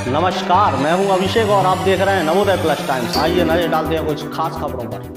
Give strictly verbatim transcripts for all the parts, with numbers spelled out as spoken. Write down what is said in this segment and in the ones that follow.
नमस्कार, मैं हूं अभिषेक और आप देख रहे हैं नवोदय प्लस टाइम्स। आइए नजर डालते हैं कुछ खास खबरों पर।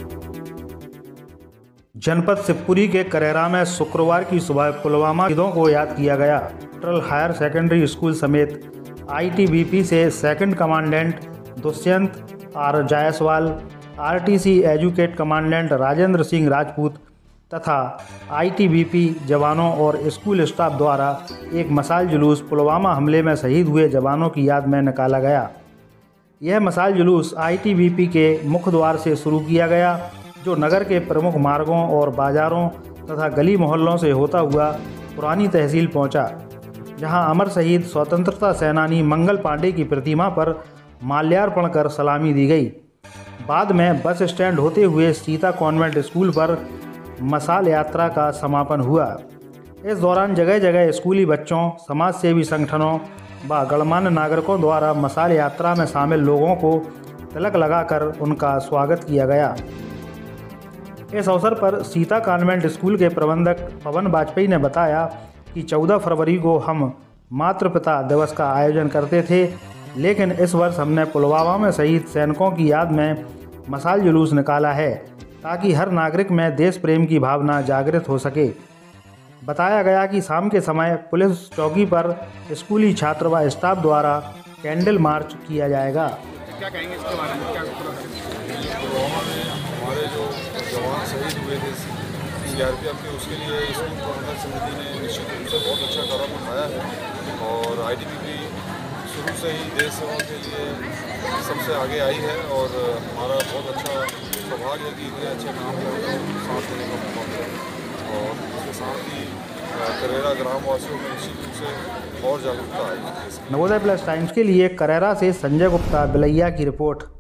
जनपद शिवपुरी के करेरा में शुक्रवार की सुबह पुलवामा शहीदों को याद किया गया। सेंट्रल हायर सेकेंडरी स्कूल समेत आईटीबीपी से second commandant Dushyant R Jaiswal, RTC एजुकेट कमांडेंट राजेंद्र सिंह राजपूत तथा आईटीबीपी जवानों और स्कूल स्टाफ द्वारा एक मशाल जुलूस पुलवामा हमले में शहीद हुए जवानों की याद में निकाला गया। यह मशाल जुलूस आईटीबीपी के मुख्य द्वार से शुरू किया गया, जो नगर के प्रमुख मार्गों और बाजारों तथा गली मोहल्लों से होता हुआ पुरानी तहसील पहुंचा, जहां अमर शहीद स्वतंत्रता सेनानी मंगल पांडे की प्रतिमा पर माल्यार्पण कर सलामी दी गई। बाद में बस स्टैंड होते हुए सीता कॉन्वेंट स्कूल पर मशाल यात्रा का समापन हुआ। इस दौरान जगह जगह स्कूली बच्चों, समाज सेवी संगठनों व गणमान्य नागरिकों द्वारा मशाल यात्रा में शामिल लोगों को तिलक लगाकर उनका स्वागत किया गया। इस अवसर पर सीता कॉन्वेंट स्कूल के प्रबंधक पवन वाजपेयी ने बताया कि चौदह फरवरी को हम मातृ पिता दिवस का आयोजन करते थे, लेकिन इस वर्ष हमने पुलवामा में शहीद सैनिकों की याद में मशाल जुलूस निकाला है, ताकि हर नागरिक में देश प्रेम की भावना जागृत हो सके। बताया गया कि शाम के समय पुलिस चौकी पर स्कूली छात्र व स्टाफ द्वारा कैंडल मार्च किया जाएगा। क्या कहेंगे इसके बारे में? क्या पुलवामा में हमारे जो जवान शहीद हुए थे सीआरपीएफ के, उसके लिए स्कूल प्रबंधक समिति ने निश्चित रूप से बहुत अच्छा कदम उठाया है और आईटीबीपी शुरू से ही देश सेवा के लिए सबसे आगे आई है और हमारा बहुत अच्छा सौभाग्य है कि इतने अच्छे काम करने को साथ देने का मौका मिला और इसके साथ ही करेरा ग्रामवासियों में निश्चित रूप से और जागरूकता आई। नवोदय प्लस टाइम्स के लिए करेरा से संजय गुप्ता बिलैया की रिपोर्ट।